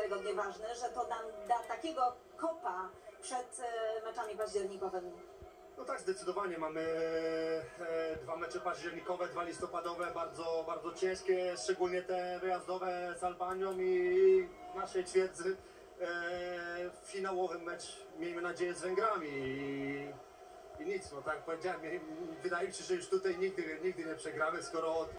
niewiarygodnie ważny, że to nam da takiego kopa przed meczami październikowymi. No tak, zdecydowanie. Mamy 2 mecze październikowe, 2 listopadowe, bardzo, bardzo ciężkie, szczególnie te wyjazdowe z Albanią i w naszej twierdzy finałowy mecz, miejmy nadzieję, z Węgrami. I nic, no tak jak powiedziałem, wydaje mi się, że już tutaj nigdy nie przegramy, skoro